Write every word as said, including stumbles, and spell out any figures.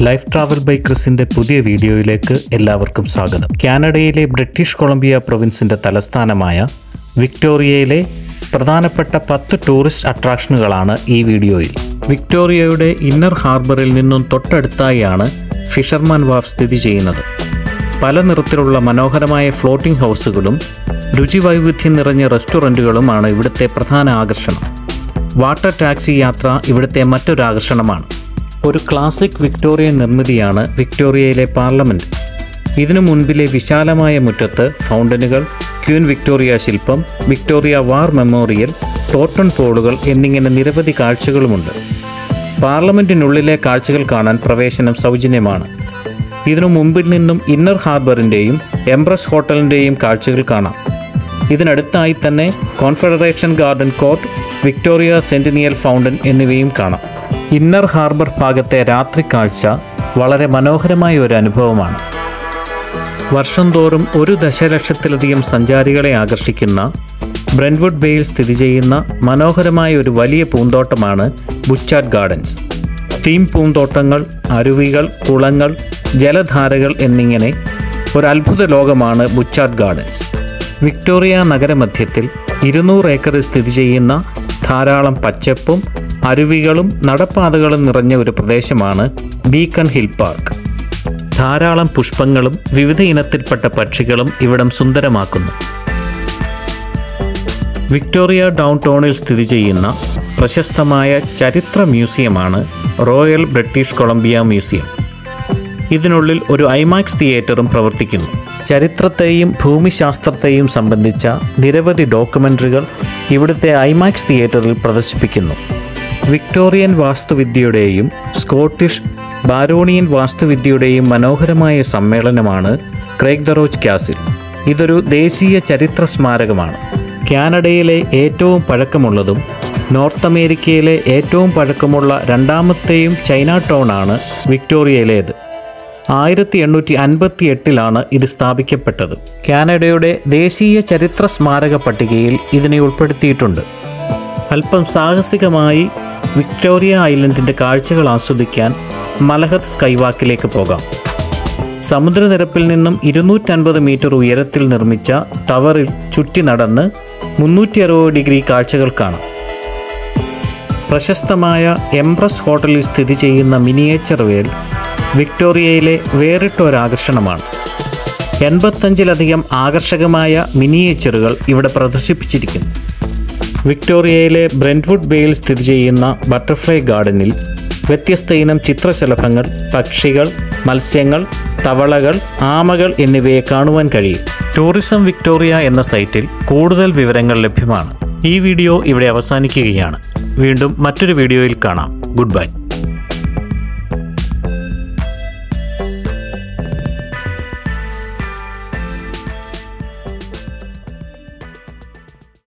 Life travel by ക്രിസിന്റെ പുതിയ വീഡിയോയിലേക്ക് എല്ലാവർക്കും സ്വാഗതം. കാനഡയിലെ ബ്രിട്ടീഷ് കൊളംബിയ പ്രൊവിൻസിന്റെ തലസ്ഥാനമായ വിക്ടോറിയയിലെ പ്രധാനപ്പെട്ട പത്ത് ടൂറിസ്റ്റ് അട്രാക്ഷനുകളാണ് ഈ വീഡിയോയിൽ. വിക്ടോറിയയുടെ ഇന്നർ ഹാർബറിൽ നിന്നും തൊട്ടടുത്തായാണ് ഫിഷർമാൻ വാർഫ് സ്ഥിതി ചെയ്യുന്നത്. പല നിറത്തിലുള്ള മനോഹരമായ ഫ്ലോട്ടിംഗ് ഹൗസുകളും രുചി വൈവിധ്യം നിറഞ്ഞ റെസ്റ്റോറൻറ്റുകളുമാണ് ഇവിടുത്തെ പ്രധാന ആകർഷണം. വാട്ടർ ടാക്സി യാത്ര ഇവിടുത്തെ മറ്റൊരു ആകർഷണമാണ്. ഒരു ക്ലാസിക് വിക്ടോറിയൻ നിർമ്മിതിയാണ് വിക്ടോറിയയിലെ പാർലമെൻറ്റ്. ഇതിനു മുൻപിലെ വിശാലമായ മുറ്റത്ത് ഫൗണ്ടനുകൾ, ക്വീൻ വിക്ടോറിയ ശില്പം, വിക്ടോറിയ വാർ മെമ്മോറിയൽ, ടോട്ടൺ പോളുകൾ എന്നിങ്ങനെ നിരവധി കാഴ്ചകളുമുണ്ട്. പാർലമെൻറ്റിനുള്ളിലെ കാഴ്ചകൾ കാണാൻ പ്രവേശനം സൗജന്യമാണ്. ഇതിനു മുമ്പിൽ നിന്നും ഇന്നർ ഹാർബറിൻ്റെയും എംബ്രസ് ഹോട്ടലിൻ്റെയും കാഴ്ചകൾ കാണാം. ഇതിനടുത്തായി തന്നെ confederation garden court, Victoria centennial fountain എന്നിവയും കാണാം. ഇന്നർ ഹാർബർ ഭാഗത്തെ രാത്രി കാഴ്ച വളരെ മനോഹരമായ ഒരു അനുഭവമാണ്. വർഷം തോറും ഒരു ദശലക്ഷത്തിലധികം സഞ്ചാരികളെ ആകർഷിക്കുന്ന ബ്രെൻറ്റ്വുഡ് ബേയിൽ സ്ഥിതി ചെയ്യുന്ന മനോഹരമായ ഒരു വലിയ പൂന്തോട്ടമാണ് ബുച്ചാർഡ് ഗാർഡൻസ്. തീം പൂന്തോട്ടങ്ങൾ, അരുവികൾ, കുളങ്ങൾ, ജലധാരകൾ എന്നിങ്ങനെ ഒരു അത്ഭുത ലോകമാണ് ബുച്ചാർഡ് ഗാർഡൻസ്. വിക്ടോറിയ നഗരമധ്യത്തിൽ ഇരുന്നൂറ് ഏക്കറിൽ സ്ഥിതി ചെയ്യുന്ന ധാരാളം പച്ചപ്പും അരുവികളും നടപ്പാതകളും നിറഞ്ഞ ഒരു പ്രദേശമാണ് ബീക്കൺ ഹിൽ പാർക്ക്. ധാരാളം പുഷ്പങ്ങളും വിവിധ ഇനത്തിൽപ്പെട്ട പക്ഷികളും ഇവിടം സുന്ദരമാക്കുന്നു. വിക്ടോറിയ ഡൗൺ ടൗണിൽ സ്ഥിതി ചെയ്യുന്ന പ്രശസ്തമായ ചരിത്ര മ്യൂസിയമാണ് റോയൽ ബ്രിട്ടീഷ് കൊളംബിയ മ്യൂസിയം. ഇതിനുള്ളിൽ ഒരു ഐമാക്സ് തിയേറ്ററും പ്രവർത്തിക്കുന്നു. ചരിത്രത്തെയും ഭൂമിശാസ്ത്രത്തെയും സംബന്ധിച്ച നിരവധി ഡോക്യുമെൻ്ററികൾ ഇവിടുത്തെ ഐമാക്സ് തിയേറ്ററിൽ പ്രദർശിപ്പിക്കുന്നു. വിക്ടോറിയൻ വാസ്തുവിദ്യയുടെയും സ്കോട്ടിഷ് ബാരോണിയൻ വാസ്തുവിദ്യയുടെയും മനോഹരമായ സമ്മേളനമാണ് ക്രേഗ്ദറോച്ച് കാസിൽ. ഇതൊരു ദേശീയ ചരിത്ര സ്മാരകമാണ്. കാനഡയിലെ ഏറ്റവും പഴക്കമുള്ളതും നോർത്ത് അമേരിക്കയിലെ ഏറ്റവും പഴക്കമുള്ള രണ്ടാമത്തെയും ചൈന ടൗണാണ് വിക്ടോറിയയിലേത്. ആയിരത്തി എണ്ണൂറ്റി അൻപത്തി എട്ടിലാണ് ഇത് സ്ഥാപിക്കപ്പെട്ടത്. കാനഡയുടെ ദേശീയ ചരിത്ര സ്മാരക പട്ടികയിൽ ഇതിനെ ഉൾപ്പെടുത്തിയിട്ടുണ്ട്. അല്പം സാഹസികമായി വിക്ടോറിയ ഐലൻഡിൻ്റെ കാഴ്ചകൾ ആസ്വദിക്കാൻ മലഹത്ത് സ്കൈവാക്കിലേക്ക് പോകാം. സമുദ്രനിരപ്പിൽ നിന്നും ഇരുന്നൂറ്റൻപത് മീറ്റർ ഉയരത്തിൽ നിർമ്മിച്ച ടവറിൽ ചുറ്റി നടന്ന് മുന്നൂറ്റി അറുപത് ഡിഗ്രി കാഴ്ചകൾ കാണാം. പ്രശസ്തമായ എംബ്രസ് ഹോട്ടലിൽ സ്ഥിതി ചെയ്യുന്ന മിനിയേച്ചർ വേൾ വിക്ടോറിയയിലെ വേറിട്ടൊരാകർഷണമാണ്. എൺപത്തഞ്ചിലധികം ആകർഷകമായ മിനിയേച്ചറുകൾ ഇവിടെ പ്രദർശിപ്പിച്ചിരിക്കുന്നു. വിക്ടോറിയയിലെ ബ്രെൻറ്റ്വുഡ് ബേയിൽ സ്ഥിതി ചെയ്യുന്ന ബട്ടർഫ്ലൈ ഗാർഡനിൽ വ്യത്യസ്ത ഇനം ചിത്രശലഭങ്ങൾ, പക്ഷികൾ, മത്സ്യങ്ങൾ, തവളകൾ, ആമകൾ എന്നിവയെ കാണുവാൻ കഴിയും. ടൂറിസം വിക്ടോറിയ എന്ന സൈറ്റിൽ കൂടുതൽ വിവരങ്ങൾ ലഭ്യമാണ്. ഈ വീഡിയോ ഇവിടെ അവസാനിക്കുകയാണ്. വീണ്ടും മറ്റൊരു വീഡിയോയിൽ കാണാം. Good bye.